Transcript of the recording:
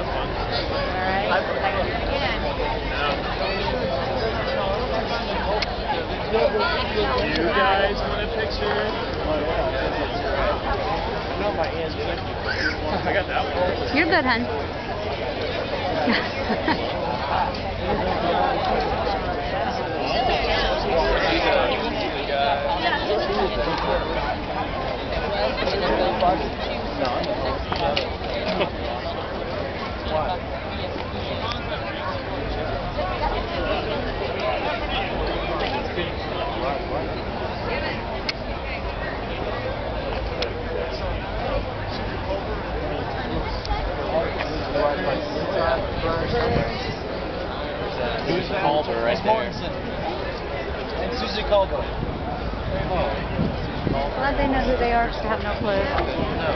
that's fun. Alright, I can do it again. You guys want a picture? I got that one. You're good, hon. Susie Calder right there. And Susie Calder. Glad they know who they are, 'cause I have no clue. No.